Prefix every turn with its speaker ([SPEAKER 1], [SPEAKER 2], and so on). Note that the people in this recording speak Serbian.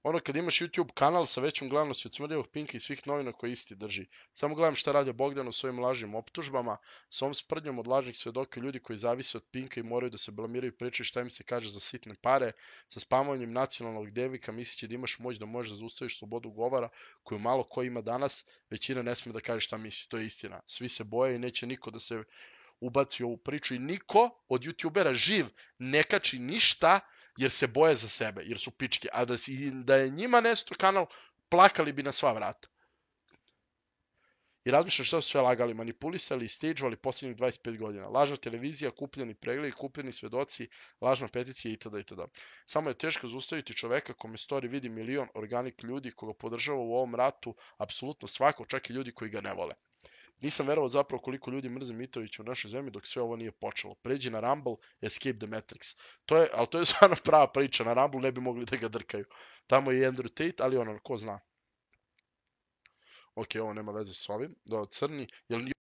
[SPEAKER 1] Ono kad imaš YouTube kanal sa većom gledanosti od Smrdljivog Pinka i svih novina koje isti drži. Samo gledam šta radi Bogdan u svojim lažnim optužbama, sa ovom sprdnjom od lažnih svedoka i ljudi koji zavise od Pinka i moraju da se blamiraju i pričaju šta im se kaže za sitne pare, sa spamovanjem nacionalnog devika misleći da imaš moć da možeš da zaustaviš slobodu govora koju malo ko ima danas, većina ne sme da kaže šta misli, to je istina. Svi se boje i neće niko da se ubaci u ovu priču i niko od youtubera živ ne kači ništa jer se boje za sebe, jer su pičke. A da je njima nesto kanal, plakali bi na sva vrata. I razmišljam što su sve lagali, manipulisali, stageovali posljednjih 25 godina. Lažna televizija, kupljeni pregledi, kupljeni svedoci, lažna peticija itd. itd. Samo je teško zaustaviti čoveka kome story vidi milion organik ljudi koga podržava u ovom ratu, apsolutno svako, čak i ljudi koji ga ne vole. Nisam verovao zapravo koliko ljudi mrze Mitrovića u našoj zemlji dok sve ovo nije počelo. Pređi na Rumble, escape the Matrix. Ali to je stvarno prava priča. Na Rumble ne bi mogli da ga drkaju. Tamo je Andrew Tate, ali ono, ko zna. Ok, ovo nema veze s ovim. Da, crni. Jel